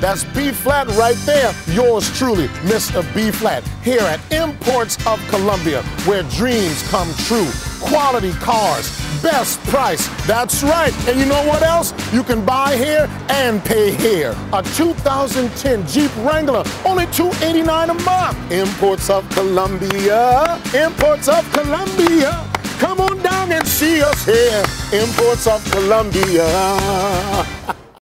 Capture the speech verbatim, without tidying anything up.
That's B flat right there. Yours truly, Mister B flat, here at Imports of Columbia, where dreams come true. Quality cars, best price. That's right. And you know what else? You can buy here and pay here. A two thousand ten Jeep Wrangler, only two hundred eighty-nine dollars a month. Imports of Columbia. Imports of Columbia. Come on down and see us here. Imports of Columbia.